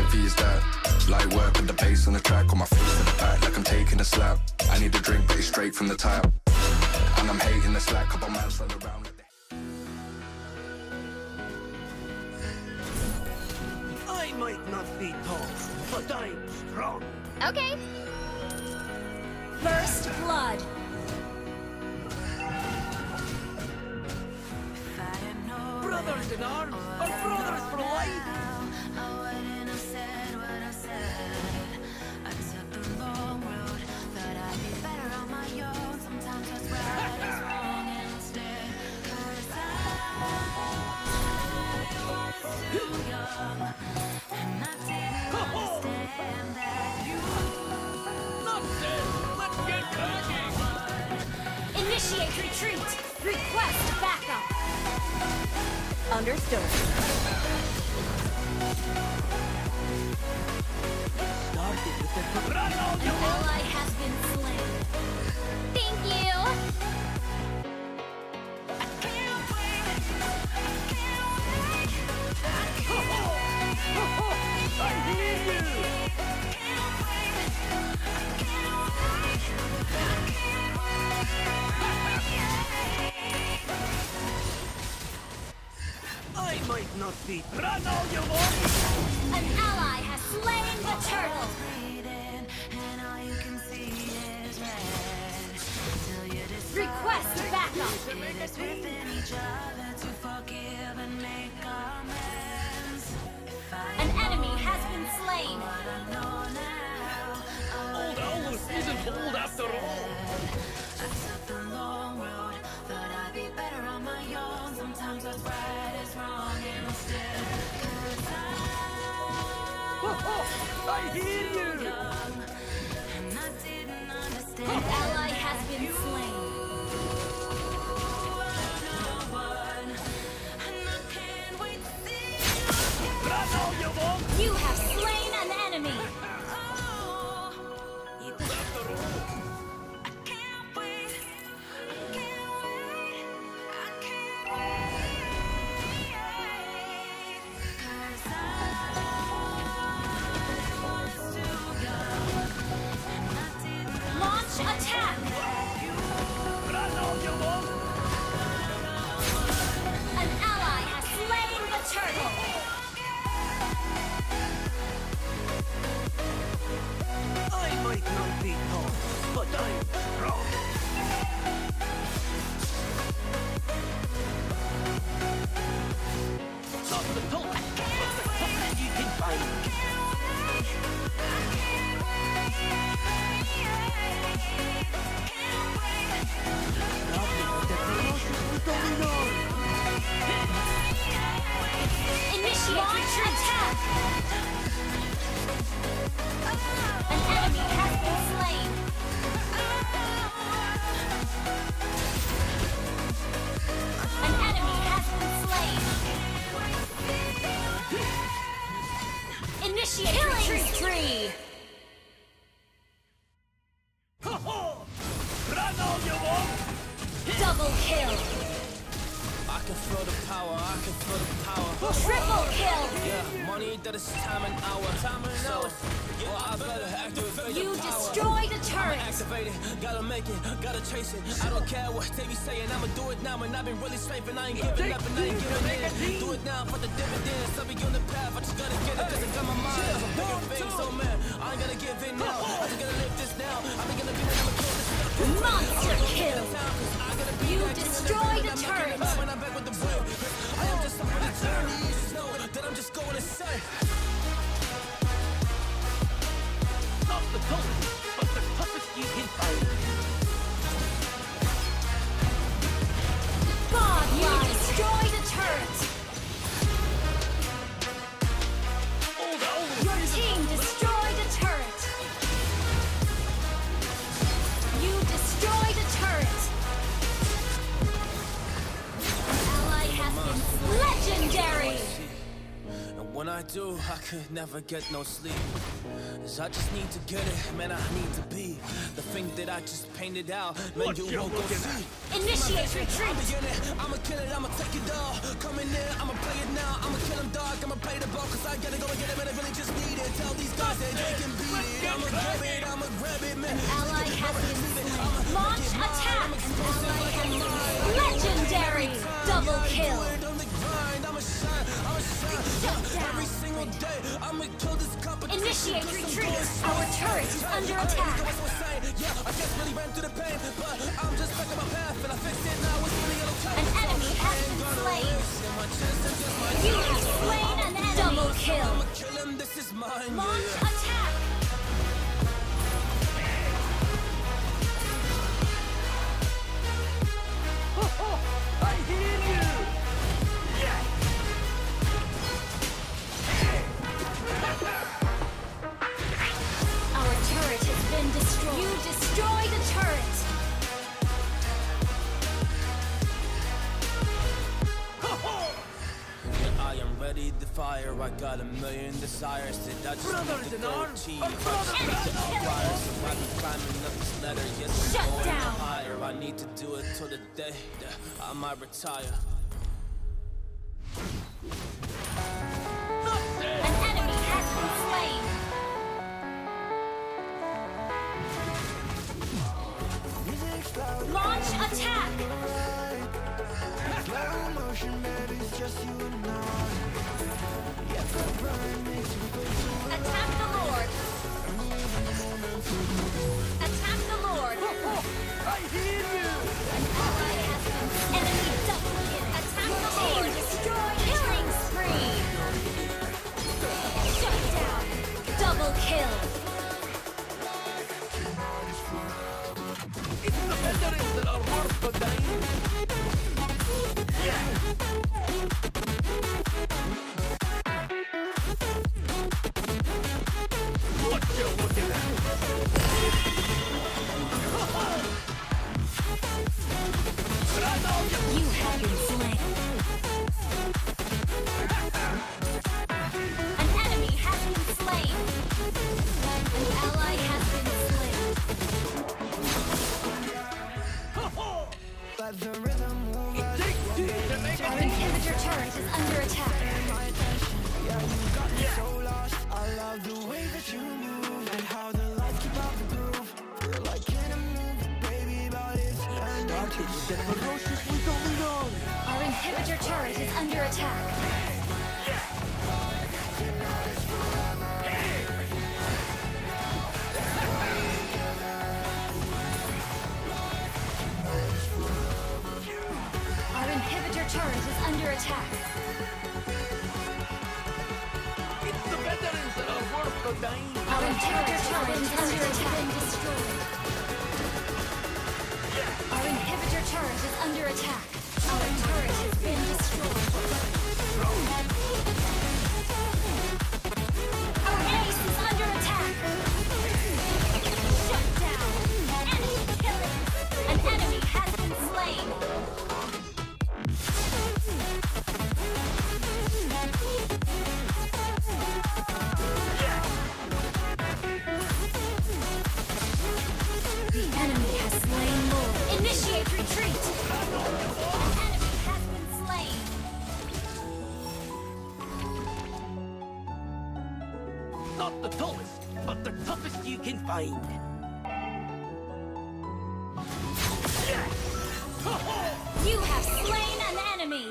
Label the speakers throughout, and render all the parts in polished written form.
Speaker 1: heavy is that? Light work with the bass on the track, on my face to the back like I'm taking a slap. I need a drink, but it's straight from the tap. And I'm hating the slack, couple miles all around.
Speaker 2: I might not be tall, but I'm strong.
Speaker 3: Okay. First blood.
Speaker 2: Brothers in arms are brothers for life.
Speaker 3: Initiate retreat. Request backup. Understood.
Speaker 2: Started with the
Speaker 3: An ally has been slain. Thank you.
Speaker 2: I hear you. I might not be. Run all you want!
Speaker 3: An ally has slain the turtle. Request backup. An enemy has been slain.
Speaker 2: Old Owlus isn't old after all. I hear you!
Speaker 3: An ally has been slain.
Speaker 2: Run all you want!
Speaker 3: You have slain an enemy.
Speaker 2: After all.
Speaker 3: Launch attack.
Speaker 2: Run all you want!
Speaker 3: An ally has slain the turtle.
Speaker 2: I might not be tall, but I'm strong. Not the tall, but the toughest you can find.
Speaker 3: Initiate attack. An enemy has been slain. An enemy has been slain. Initiate killing spree.
Speaker 2: Run all you want!
Speaker 3: Double kill.
Speaker 4: I can feel the power, I can feel the power.
Speaker 3: Triple kill.
Speaker 4: Yeah, money that is time and hour. So, well, I better activate
Speaker 3: You
Speaker 4: the power.
Speaker 3: destroyed a turret.
Speaker 4: Activate it, gotta make it, gotta chase it. I don't care what they be saying, I'ma do it now. And I've been really slaving, I ain't giving up and I ain't giving in. Do it now for the dividends. I'll be on the path, I just gotta get it, cause I got my mind on some bigger things. So man, I ain't gonna give in now. I just gotta live this now. I'm gonna be there, I'ma kill this.
Speaker 3: Monster kill. You destroyed a turret.
Speaker 4: When I'm back with the will, I am just on the journey. You just know that I'm just going insane.
Speaker 2: Not the tallest, but the toughest you can find.
Speaker 3: God, you destroyed a turret.
Speaker 2: Old Owlus
Speaker 3: Your
Speaker 2: isn't
Speaker 3: team destroyed a turret. You destroyed a turret. Ally has been legendary.
Speaker 4: And when I do, I could never get no sleep. 'Cause I just need to get it, man, I need to be the thing that I just painted out. Man,
Speaker 2: What
Speaker 4: you
Speaker 2: you
Speaker 4: won't go
Speaker 2: looking
Speaker 4: see.
Speaker 3: Initiate retreat.
Speaker 4: I'ma kill it, I'ma take it all. Coming in, I'ma play it now. I'ma kill him, dog. I'ma play the ball, 'cause I gotta go and get him, and I really just need it. guys say they can beat it. I'ma grab it, man.
Speaker 3: Ally has been slain. Launch attack! Legendary! Double kill! Shut down! Initiate retreat! Our turret is under attack!
Speaker 4: Yeah, I just really ran through the pain, but I'm just back on my path and I fixed it now. It's really okay.
Speaker 3: An enemy has been slain! You have slain an enemy! Double kill!
Speaker 4: Kill him, this is mine.
Speaker 3: Launch attack!
Speaker 2: I hear you!
Speaker 3: Our turret has been destroyed. You destroy the turret!
Speaker 4: I am ready to fire. I got a million desires that I just
Speaker 2: Brothers
Speaker 4: need to
Speaker 2: in
Speaker 4: go
Speaker 2: arms,
Speaker 4: achieve.
Speaker 2: a
Speaker 4: I just need to acquire, so I be climbing up this ladder. Yes, I'm
Speaker 3: Shut
Speaker 4: going
Speaker 3: down.
Speaker 4: higher. I need to do it till the day that I might retire.
Speaker 3: An enemy has been slain! Launch attack! Attack the Lord! Attack the Lord!
Speaker 2: I hear you!
Speaker 3: An ally has been enemy double kill! Attack the Lord! Destroy! Killing spree! Shut down! Double kill!
Speaker 2: It's the veterans that are worth the dying! What you looking at?
Speaker 3: You have been slain! An enemy has been slain! An ally has been slain!
Speaker 2: It takes two to make a
Speaker 3: Our
Speaker 2: thing!
Speaker 3: inhibitor turret is under attack!
Speaker 2: Ferociously going on!
Speaker 3: Our inhibitor turret is under attack! Our inhibitor turret is under attack!
Speaker 2: It's the veterans that are worth the dying!
Speaker 3: Our inhibitor turret is under attack! Our inhibitor turret is under attack! Our turret has been destroyed! Our ace is under attack! Shut down! Enemy killing! An enemy has been slain! The enemy has slain Lord. Initiate retreat! An enemy has been slain!
Speaker 2: Not the tallest, but the toughest you can find!
Speaker 3: You have slain an enemy!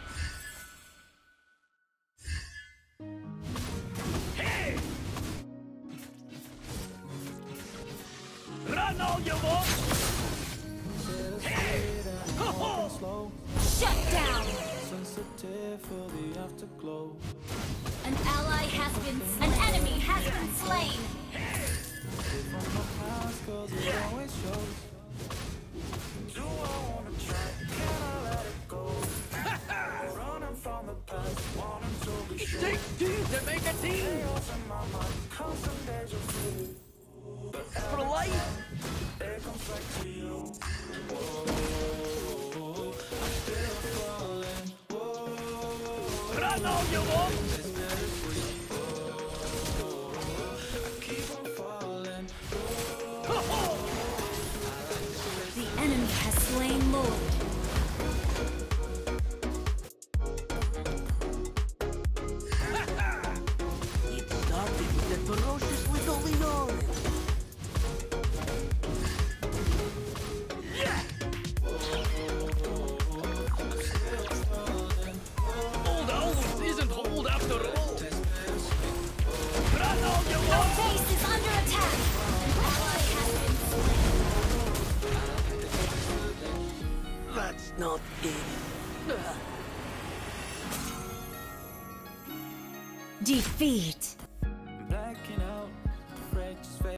Speaker 2: Run all you want!
Speaker 3: Shut down! An ally has been slain. An enemy has been slain!
Speaker 2: It takes two to make a team! For life! Run all you want!
Speaker 3: The enemy has slain Lord.
Speaker 2: It started with the ferociously going on.
Speaker 5: Old Owls isn't hold after all. Run all you
Speaker 3: Our
Speaker 5: want.
Speaker 3: base is under attack. An ally has been slain.
Speaker 2: That's not it.
Speaker 3: Defeat.